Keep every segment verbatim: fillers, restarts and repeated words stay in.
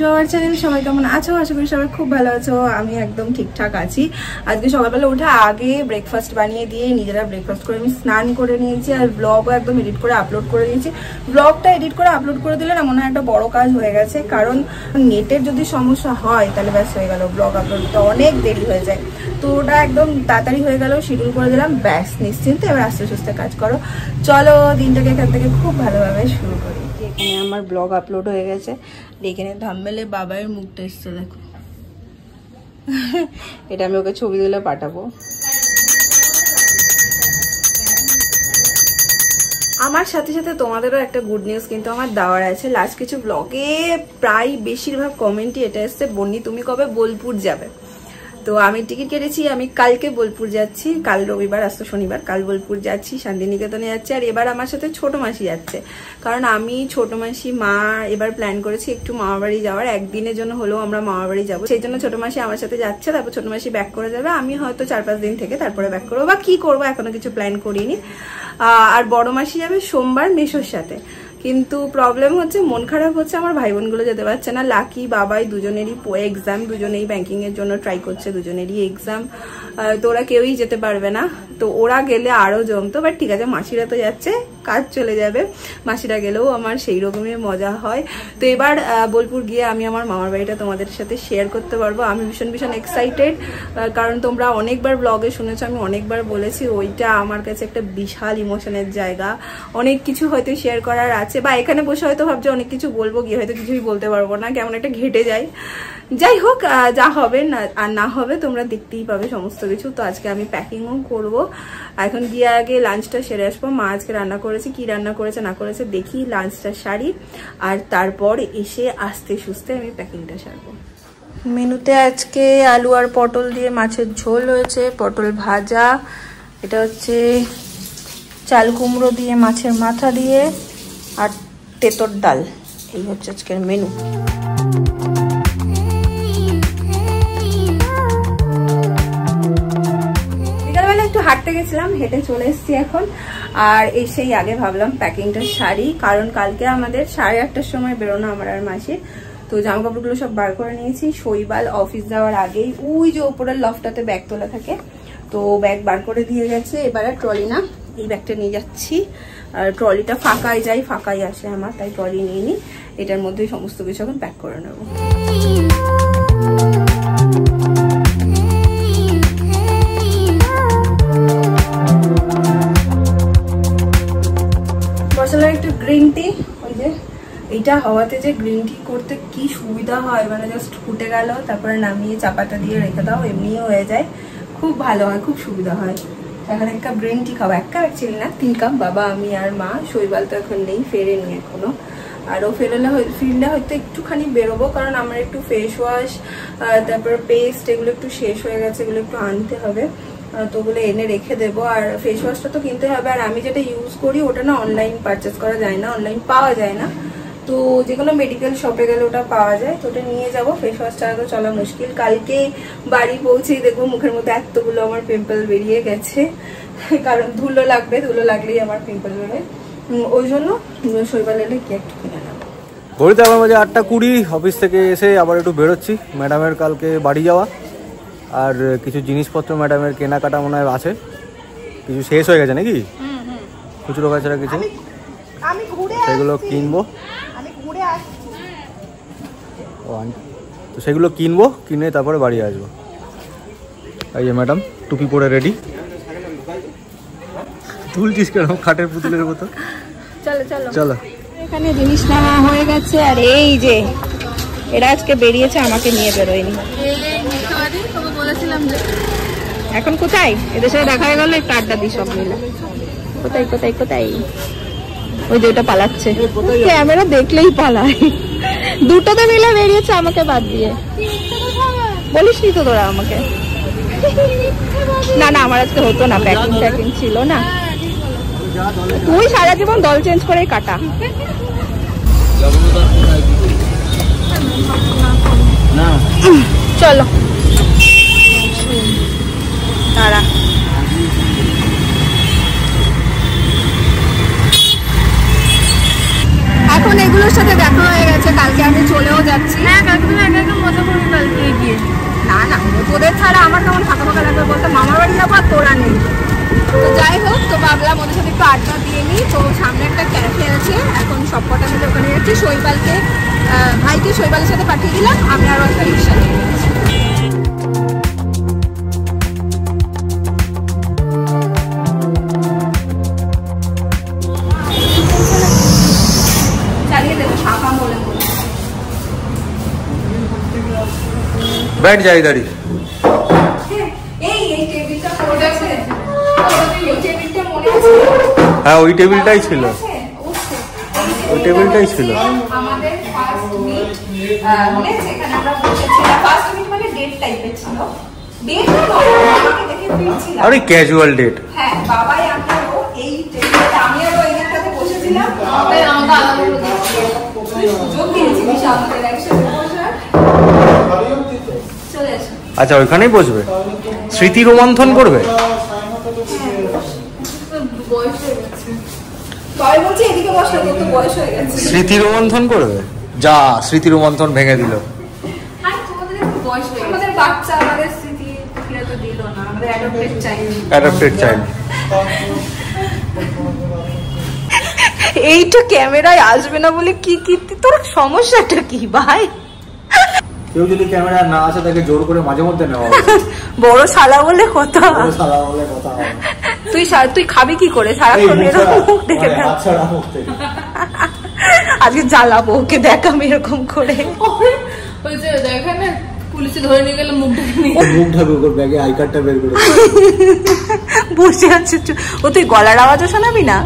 To our channel. সবাই কেমন আছো? আশা করি সবাই খুব ভালো আছো। আমি একদম ঠিকঠাক আছি। আজকে সকালবেলা উঠে আগে ব্রেকফাস্ট বানিয়ে দিয়ে নিজেরা ব্রেকফাস্ট করে আমি স্নান করে নিয়েছি, আর ব্লগও একদম এডিট করে আপলোড করে দিয়েছি। ব্লগটা এডিট করে আপলোড করে দিলে না মনে হয় একটা বড় কাজ হয়ে গেছে, কারণ নেটের যদি সমস্যা হয় তাহলে ব্যাস হয়ে গেল, ব্লগ আপলোডটা অনেক দেরি হয়ে যায়। তো ওটা একদম তাড়াতাড়ি হয়ে গেল, শিডিউল করে দিলাম, ব্যাস নিশ্চিন্তে এবার আস্তে সুস্থে কাজ করো। চলো দিনটাকে এখান থেকে খুব ভালোভাবে শুরু করি। এখানে আমার ব্লগ আপলোড হয়ে গেছে, এখানে থাম্বনেলে বাবার মুখটা এসছে দেখো। এটা আমি ওকে ছবি তুলে পাঠাবো। আমার সাথে সাথে তোমাদেরও একটা গুড নিউজ কিন্তু আমার দেওয়ার আছে। লাস্ট কিছু ব্লগে প্রায় বেশিরভাগ কমেন্টই এটা এসছে, বন্নি তুমি কবে বোলপুর যাবে? তো আমি টিকিট কেটেছি, আমি কালকে বোলপুর যাচ্ছি, কাল রবিবার, আজ তো শনিবার, কাল বোলপুর যাচ্ছি, শান্তিনিকেতনে যাচ্ছি। আর এবার আমার সাথে ছোট মাসি যাচ্ছে, কারণ আমি ছোট মাসি মা এবার প্ল্যান করেছি একটু মামা বাড়ি যাওয়ার, একদিনের জন্য হলেও আমরা মামা বাড়ি যাবো। সেই জন্য ছোট মাসি আমার সাথে যাচ্ছে, তারপর ছোট মাসি ব্যাক করে যাবে, আমি হয়তো চার পাঁচ দিন থেকে তারপরে ব্যাক করবো, বা কি করবো এখনো কিছু প্ল্যান করিনি। আর বড় মাসি যাবে সোমবার মেশোর সাথে। কিন্তু প্রবলেম হচ্ছে, মন খারাপ হচ্ছে, আমার ভাই বোনগুলো যেতে পারছে না। লাকি বাবাই দুজনেরই এক্সাম, দুজনেই ব্যাংকিং এর জন্য ট্রাই করছে, দুজনেরই এক্সাম, তো ওরা কেউই যেতে পারবে না। তো ওরা গেলে আরো জমতো, বাট ঠিক আছে মাসিরা তো যাচ্ছে, কাজ চলে যাবে, মাসিরা গেলেও আমার সেই রকমই মজা হয়। তো এবার বোলপুর গিয়ে আমি আমার মামার বাড়িটা তোমাদের সাথে শেয়ার করতে পারবো। আমি ভীষণ ভীষণ এক্সাইটেড, কারণ তোমরা অনেকবার ব্লগে শুনেছো, আমি অনেকবার বলেছি ওইটা আমার কাছে একটা বিশাল ইমোশনের জায়গা। অনেক কিছু হয়তো শেয়ার করার আছে, বা এখানে বসে হয়তো ভাবছো অনেক কিছু বলবো, গিয়ে হয়তো কিছুই বলতে পারবো না, কেমন একটা ঘেটে যায়। যাই হোক, যা হবে না আর না হবে তোমরা দেখতেই পাবে সমস্ত কিছু। তো আজকে আমি প্যাকিংও করবো, এখন গিয়ে আগে লাঞ্চটা সেরে আসবো। মা আজকে রান্না করেছে, কি রান্না করেছে না করেছে দেখি, লাঞ্চটা সারি, আর তারপর এসে আস্তে সুস্তে আমি প্যাকিংটা সারবো। মেনুতে আজকে আলু আর পটল দিয়ে মাছের ঝোল হয়েছে, পটল ভাজা, এটা হচ্ছে চাল কুমড়ো দিয়ে মাছের মাথা দিয়ে, আর তেঁতর ডাল। এই হচ্ছে আজকের মেনু। বিকালবেলা একটু হাঁটতে গেছিলাম, হেঁটে চলে এসেছি এখন, আর এসেই আগে ভাবলাম প্যাকিংটা সারি, কারণ কালকে আমাদের সাড়ে আটটার সময় বেরোনো আমার আর মাসির। তো জামা কাপড়গুলো সব বার করে নিয়েছি, শৈবাল অফিস যাওয়ার আগেই ওই যে ওপরের লফটাতে ব্যাগ তোলা থাকে, তো ব্যাগ বার করে দিয়ে গেছে। এবার আর ট্রলি না, এই ব্যাগটা নিয়ে যাচ্ছি। আর ট্রলিটা ফাঁকাই যায়, ফাঁকাই আসে আমার, তাই ট্রলি নিয়ে নিই। এটার মধ্যে সমস্ত কিছু এখন প্যাক করে নেব। বসালাম একটু গ্রিন টি, ওই যে এইটা হাওয়াতে যে গ্রিন টি করতে কি সুবিধা হয়, মানে জাস্ট ফুটে গেল, তারপরে নামিয়ে চাপাটা দিয়ে রেখে দাও, এমনিও হয়ে যায়, খুব ভালো হয়, খুব সুবিধা হয়। এখন এক কাপ গ্রিন টি খাবো, এক কাপ অ্যাকচুয়ালি না, তিন কাপ, বাবা আমি আর মা। শৈবাল তো এখন নেই, ফেরেনি এখনো, আর ও ফেরলে ফিরলে হয়তো একটুখানি বেরোবো, কারণ আমার একটু ফেস ওয়াশ তারপর পেস্ট এগুলো একটু শেষ হয়ে গেছে, এগুলো একটু আনতে হবে, তো ওগুলো এনে রেখে দেবো। আর ফেস ওয়াশটা তো কিনতে হবে, আর আমি যেটা ইউজ করি ওটা না অনলাইন পারচেস করা যায় না, অনলাইন পাওয়া যায় না, তো যে কোনো মেডিকেল শপে গেলে ওটা পাওয়া যায়, তো ওটা নিয়ে যাবো। ফেস ওয়াশটা তো চলা মুশকিল, কালকে বাড়ি পৌঁছেই দেখবো মুখের মধ্যে এতগুলো আমার পিম্পল বেরিয়ে গেছে, কারণ ধুলো লাগবে, ধুলো লাগলেই আমার পিম্পল বেরোয়, ওই জন্য শৈবাল এলে কি একটু কিনে নেবো। ঘড়িতে আমার বাজে আটটা কুড়ি, অফিস থেকে এসে আবার একটু বেরোচ্ছি, ম্যাডামের কালকে বাড়ি যাওয়া, আর কিছু জিনিসপত্র ম্যাডামের কেনাকাটা মনে হয় আছে, কিছু শেষ হয়ে গেছে নাকি খুচরো বেচারা কিছু, সেগুলো কিনবো। তো সেগুলো কিনবো, কিনে তারপরে বাড়ি আসবো। এই যে ম্যাডাম টুপি পরে রেডি, তুলছিস কেন খাটের পুতুলের মতো? চলো চলো চলো। এখানে জিনিস নেওয়া হয়ে গেছে, আর এই যে এরা আজকে বেরিয়েছে, আমাকে নিয়ে বেরোয়নি। এখন কোথায় এদের সাথে দেখা হয়ে গেল, একটু আড্ডা দিই সব মিলে। কোথায় কোথায় কোথায়? ওই যে ওটা পালাচ্ছে, ক্যামেরা দেখলেই পালায়। দুটোতে মিলে বেরিয়েছে আমাকে বাদ দিয়ে। বলিস নি তো তোরা আমাকে? না না আমার আজকে হতো না, প্যাকিং প্যাকিং ছিল না। তুই সারা জীবন দল চেঞ্জ করেই কাটা। চলো তারা এখন এগুলোর সাথে দেখা হয়ে গেছে, কালকে আমি চলেও যাচ্ছি। হ্যাঁ কালকে তুমি একা একা মজা করবি কালকে গিয়ে। না না তোদের ছাড়া আমার কেমন ফাঁকা ফাঁকা লাগবে বলতে, মামার বাড়ি যাবো আর তোরা নেই। তো যাই হোক, তো ভাবলাম ওদের সাথে একটু আড্ডা দিয়ে নিই। তো সামনে একটা ক্যাফে আছে, এখন সব কটা মিলে ওখানে যাচ্ছি। শৈবালকে ভাইকে শৈবালের সাথে পাঠিয়ে দিলাম, আমি আরও একটা রিক্সা নিয়ে নিয়েছি। চালিয়ে দেবো শাখা বলে বলে। बैठ जा इधर ही। হ্যাঁ ওই টেবিলটাই ছিল, ওই টেবিলটাই ছিল। আমাদের ফার্স্ট মিট মানে যেখানে আমরা বসেছিলাম, ফার্স্ট মিট মানে ডেট টাইপের ছিল। ডেট না, বাবাকে দেখে ফিরছিলাম। আরে ক্যাজুয়াল ডেট। হ্যাঁ বাবাই আমরাও এই টেবিলে, আমি আর ওই দিকটাতে বসেছিলাম। আমাকে আমাকে আলাদা করে দিয়েছিল, সুযোগ দিয়েছিস আমাদের একসাথে বসার। চলে এসো। আচ্ছা ওইখানেই বসবে, স্মৃতি রোমন্থন করবে। বয়স হয়ে গেছে। বাবাই বলছে এদিকে বসো, তোর তো বয়স হয়ে গেছে। স্মৃতি রোমন্থন করবে, যা স্মৃতি রোমন্থন ভেঙে দিল। আর তোমাদের বয়স হয়ে গেছে। আমাদের বাচ্চা, আমাদের স্মৃতি ফিরে তো দিল না, আমাদের অ্যাডপ্টেড চাইল্ড। Adapted child. এইটা ক্যামেরায় আসবে না বলে কি কীর্তি, তোর সমস্যাটা কি ভাই? কেউ যদি ক্যামেরা না আসে তাকে জোর করে মাঝে মধ্যে নেওয়া হবে। বড় শালা বলে কথা, বড় শালা বলে কথা হবে। তুই তুই খাবি কি করে সারাক্ষণ এরকম মুখ দেখে? আজকে জ্বালাবো ওকে, দেখ আমি এরকম করে। ওই যে দেখেন না পুলিশে ধরে নিয়ে গেলে মুখ ঢেকে নিয়ে, মুখ ঢাকবে, ওর ব্যাগে আই কার্ডটা বের করে বসে আছে। ও তুই গলার আওয়াজও শোনাবি না?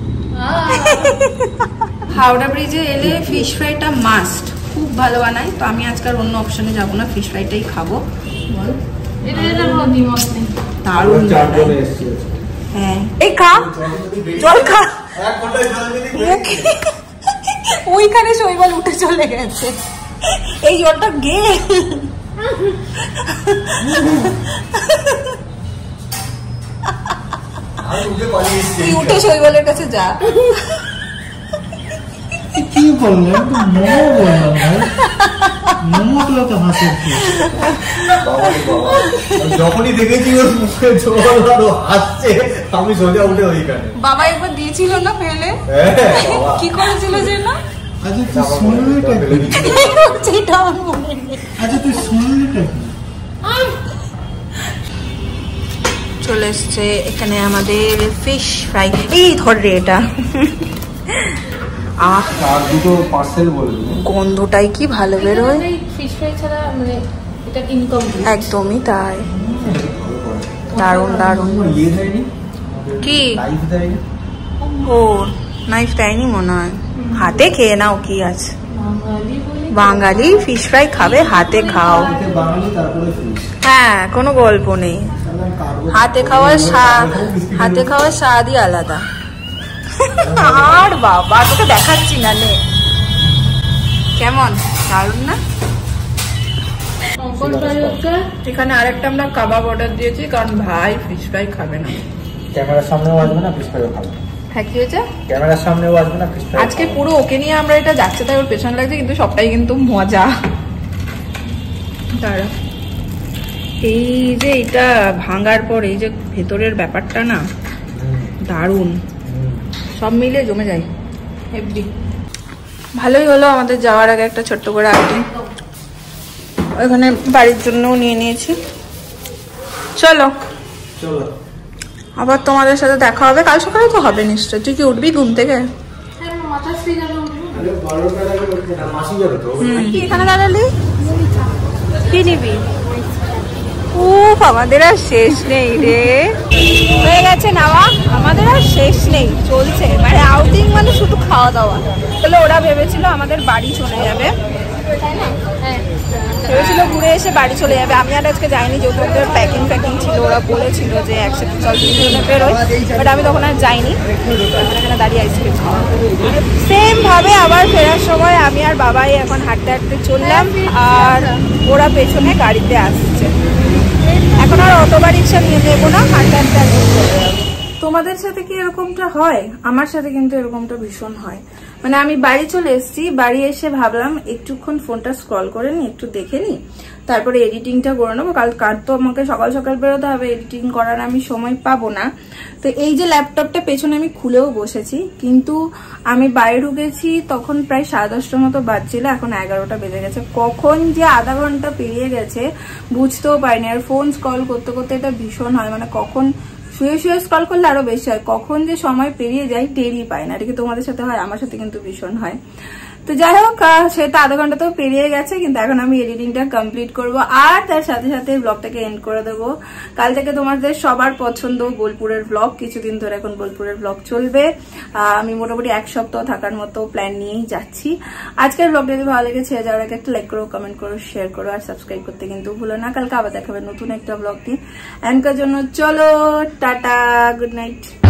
হাওড়া ব্রিজে এলে ফিশ ফ্রাইটা মাস্ট, খুব ভালো বানায়। তো আমি আজকাল অন্য অপশনে যাবো না, ফিশ ফ্রাইটাই খাবো। বল এটা এটা আমার দ্বিমত নেই। দারুণ বানায়। হ্যাঁ এই খা, জল খা। ওইখানে শৈবাল উঠে চলে গেছে, এই জলটা গে। তুই উঠে শৈবালের কাছে যা। কি বললেন? তো মোমো বললাম ভাই, মোমো তো তো হাসি। যখনই দেখেছি ওর মুখে জল আর ও হাসছে, আমি সোজা উঠে ওইখানে। বাবা একবার দিয়েছিল না ফেলে, কি করেছিল যে না? আচ্ছা তুই শুনলিটা কি? সেটা আমার মনে নেই। আচ্ছা তুই শুনলিটা কি? চলে এসছে এখানে আমাদের ফিশ ফ্রাই। এই ধর রে এটা। আহ আর দুটো পার্সেল বলবি, গন্ধটাই কি ভালো বেরোয়। ফিশ ফ্রাই ছাড়া মানে এটা ইনকমপ্লিট। একদমই তাই, দারুণ দারুণ। ইয়ে দেয়নি কি লাইফ দেয়নি? ও নাইফ দেয়নি মনে হয়, হাতে খেয়ে নাও কি আছে। বাঙালি বলে বাঙালি ফিশ ফ্রাই খাবে, হাতে খাও। বাঙালি তারপরে ফিশ। হ্যাঁ কোনো গল্প নেই, হাতে খাওয়ার স্বাদ, হাতে খাওয়ার স্বাদই আলাদা। আর বাবা তোকে দেখাচ্ছি না, নে কেমন দারুণ না? এখানে আরেকটা আমরা কাবাব অর্ডার দিয়েছি, কারণ ভাই ফিশ ফ্রাই খাবে না। ক্যামেরার সামনেও আসবে না, ফিশ ফ্রাইও খাবে। হ্যাঁ কি হয়েছে? ক্যামেরার সামনেও আসবে না, ফিশ ফ্রাই। আজকে পুরো ওকে নিয়ে আমরা এটা যাচ্ছে, তাই ওর পেছন লাগছে, কিন্তু সবটাই কিন্তু মজা। দাঁড়া, এই যে এটা ভাঙার পর এই যে ভেতরের ব্যাপারটা না দারুণ, সব মিলে জমে যায় হেভি। ভালোই হলো আমাদের যাওয়ার আগে একটা ছোট্ট করে আইটেম ওখানে বাড়ির জন্যও নিয়ে নিয়েছি। চলো চলো, আবার তোমাদের সাথে দেখা হবে কাল সকালে। তো হবে নিশ্চয়। তুই কি উঠবি ঘুম থেকে? মাথা শুয়ে যাবে। মাসি যাবে তো। কি এখানে দাঁড়ালি, কি নিবি? ও আমাদের আর শেষ নেই রে, হয়ে গেছে নেওয়া, আমাদের আর শেষ নেই, চলছে। মানে আউটিং মানে শুধু খাওয়া দাওয়া। তাহলে ওরা ভেবেছিল আমাদের বাড়ি চলে যাবে, ভেবেছিল ঘুরে এসে বাড়ি চলে যাবে। আমি আর আজকে যাইনি, যেহেতু ওদের প্যাকিং প্যাকিং ছিল। ওরা বলেছিল যে একসাথে চল তিনজনে বেরোয়, বাট আমি তখন আর যাইনি। এখন এখানে দাঁড়িয়ে আইসক্রিম খাওয়া। সেম ভাবে আবার ফেরার সময় আমি আর বাবাই এখন হাঁটতে হাঁটতে চললাম, আর ওরা পেছনে গাড়িতে আসছে। এখন আর অটো বা রিক্সা নিয়ে নেবো না, হাঁটতে হাঁটতে একদম চলে যাবো। তো তোমাদের সাথে কি এরকমটা হয়? আমার সাথে কিন্তু এরকমটা ভীষণ হয়। মানে আমি বাড়ি চলে এসেছি, বাড়ি এসে ভাবলাম একটুক্ষণ ফোনটা স্ক্রল করে নি, একটু দেখে নি, তারপরে এডিটিংটা করে নেবো। কাল কাল তো আমাকে সকাল সকাল বেরোতে হবে, এডিটিং করার আমি সময় পাবো না। তো এই যে ল্যাপটপটা পেছনে আমি খুলেও বসেছি, কিন্তু আমি বাইরে ঢুকেছি তখন প্রায় সাড়ে দশটার মতো বাজছিল, এখন এগারোটা বেজে গেছে। কখন যে আধা ঘন্টা পেরিয়ে গেছে বুঝতেও পারিনি। আর ফোন স্ক্রল করতে করতে এটা ভীষণ হয়, মানে কখন শুয়ে শুয়ে স্ক্রল করলে আরো বেশি হয়, কখন যে সময় পেরিয়ে যায় টেরই পায় না। এটা কি তোমাদের সাথে হয়? আমার সাথে কিন্তু ভীষণ হয়। তো যাই হোক, সেটা আধা ঘন্টা তো পেরিয়ে গেছে, কিন্তু এখন আমি এডিটিংটা কমপ্লিট করব আর তার সাথে সাথে ব্লগটাকে এন্ড করে দেবো। কাল থেকে তোমাদের সবার পছন্দ বোলপুরের ব্লগ, কিছুদিন ধরে এখন বোলপুরের ব্লগ চলবে। আমি মোটামুটি এক সপ্তাহ থাকার মতো প্ল্যান নিয়েই যাচ্ছি। আজকের ব্লগটা যদি ভালো লেগেছে যাওয়ার আগে একটা লাইক করো, কমেন্ট করো, শেয়ার করো আর সাবস্ক্রাইব করতে কিন্তু ভুলো না। কালকে আবার দেখাবে নতুন একটা ব্লগ নিয়ে। এখনকার জন্য চলো, টাটা, গুড নাইট।